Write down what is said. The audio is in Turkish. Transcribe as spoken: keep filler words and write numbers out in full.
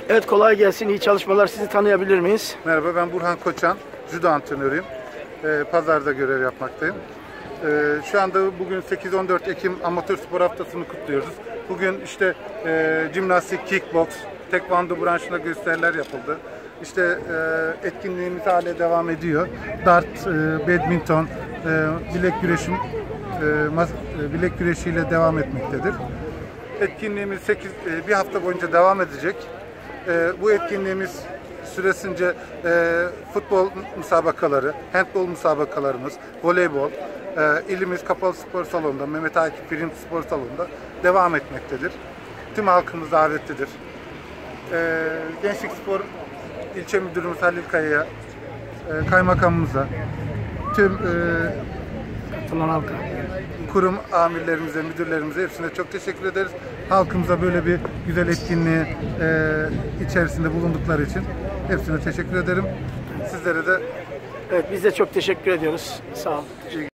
Evet, kolay gelsin, iyi çalışmalar. Sizi tanıyabilir miyiz? Merhaba, ben Burhan Koçan, judo antrenörüyüm. Ee, Pazar'da görev yapmaktayım. Ee, şu anda bugün sekiz on dört Ekim Amatör Spor Haftası'nı kutluyoruz. Bugün işte e, jimnastik, kickbox, tekvando branşında gösteriler yapıldı. İşte e, etkinliğimiz hala devam ediyor. Dart, e, badminton, e, bilek güreşi, e, mas, e, bilek güreşiyle devam etmektedir. Etkinliğimiz sekiz, e, bir hafta boyunca devam edecek. E, bu etkinliğimiz süresince e, futbol müsabakaları, handbol müsabakalarımız, voleybol, e, ilimiz Kapalı Spor Salonu'nda, Mehmet Akif Birim Spor Salonu'nda devam etmektedir. Tüm halkımız davetlidir. E, Gençlik Spor İlçe Müdürümüz Halil Kaya'ya, e, kaymakamımıza, tüm e, Katılan halka. kurum amirlerimize, müdürlerimize hepsine çok teşekkür ederiz. Halkımıza böyle bir güzel etkinliği e, içerisinde bulundukları için hepsine teşekkür ederim. Sizlere de Evet, biz de çok teşekkür ediyoruz. Sağ olun.